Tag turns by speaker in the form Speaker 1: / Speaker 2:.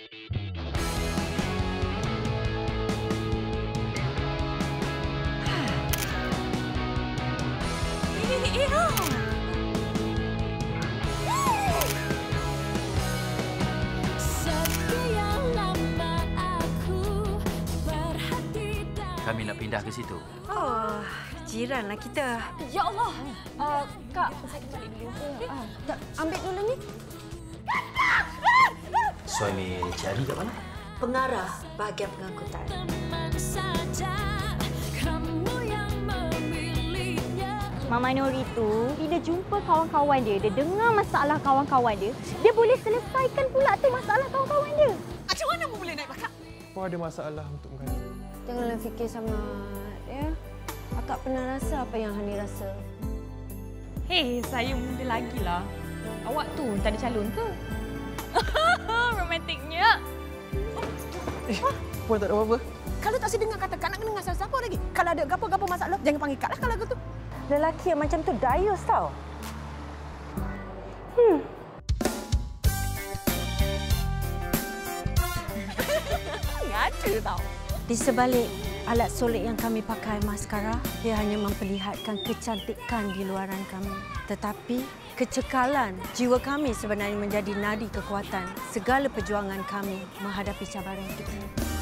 Speaker 1: Kami nak pindah ke situ.
Speaker 2: Oh, jiranlah kita.
Speaker 3: Ya Allah. Kak, saya cari dulu. Tak, ambil dulu ni.
Speaker 1: Suami Cik Ali kat mana?
Speaker 2: Pengarah bahagian pengangkutan.
Speaker 4: Mama Nuri tu, bila jumpa kawan-kawan dia dengar masalah kawan-kawan dia boleh selesaikan pula tu masalah kawan-kawan dia.
Speaker 3: Macam mana mu boleh naik bakar?
Speaker 5: Apa ada masalah untuk Hani?
Speaker 2: Janganlah fikir sangat, ya. Akak pernah rasa apa yang Hani rasa.
Speaker 4: Hei, saya muda lagi lah. Awak tu tak ada calon ke? Romantiknya.
Speaker 5: Puan tak ada apa-apa?
Speaker 3: Kalau tak sedengar kata kak nak kena dengan siapa lagi? Kalau ada gapo-gapo masalah, jangan panggil kak lah kalau gitu.
Speaker 2: Lelaki yang macam tu dayus tau.
Speaker 3: Ngada tau.
Speaker 2: Di sebalik alat solek yang kami pakai maskara, dia hanya memperlihatkan kecantikan di luaran kami. Tetapi kecekalan jiwa kami sebenarnya menjadi nadi kekuatan segala perjuangan kami menghadapi cabaran hidup ini.